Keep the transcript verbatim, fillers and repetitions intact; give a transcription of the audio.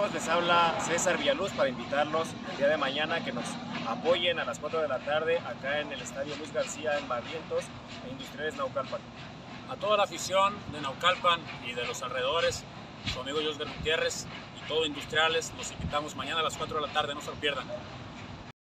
amigos? Les habla César Villaluz para invitarlos el día de mañana a que nos apoyen a las cuatro de la tarde acá en el Estadio Luis García en Barrientos e Industriales Naucalpan. A toda la afición de Naucalpan y de los alrededores, su amigo Josgar Gutiérrez y todo Industriales, los invitamos mañana a las cuatro de la tarde, no se lo pierdan.